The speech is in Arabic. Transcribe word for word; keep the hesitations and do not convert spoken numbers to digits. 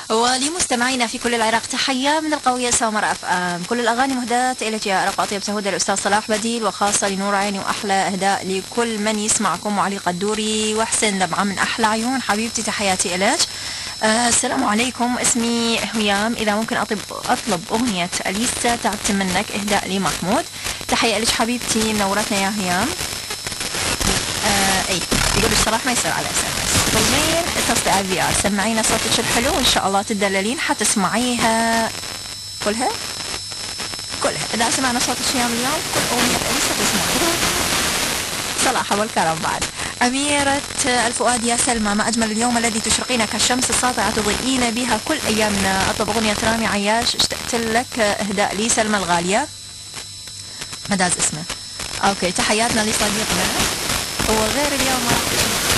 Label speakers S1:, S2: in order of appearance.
S1: ولمستمعينا في كل العراق تحية من القوية سامر اف ام. كل الاغاني مهداة اليك يا ارق اطيب تهدى الاستاذ صلاح بديل، وخاصة لنور عيني، واحلى اهداء لكل من يسمعكم وعلي قدوري وحسين دمعة من احلى عيون حبيبتي، تحياتي اليك. آه السلام عليكم، اسمي هيام، اذا ممكن اطلب اطلب اغنية اليسا تعبت منك اهداء لي محمود. تحية لك حبيبتي، منورتنا يا هيام. آه اي يقول الصراحة ما يصير على اس ام اس. طيبين اتصلي على الفي ار، سمعينا صوتك الحلو وان شاء الله تدللين حتسمعيها كلها كلها. اذا سمعنا صوتك هيام اليوم كل اغنية اليسا تسمعيها صراحة والكرم بعد. أميرة الفؤاد يا سلمى، ما أجمل اليوم الذي تشرقين كالشمس الساطعة تضيئين بها كل أيامنا. أطلب أغنية رامي عياش اشتقت لك إهداء لي سلمى الغالية، مداز اسمه. أوكي، تحياتنا لصديقنا. وغير اليوم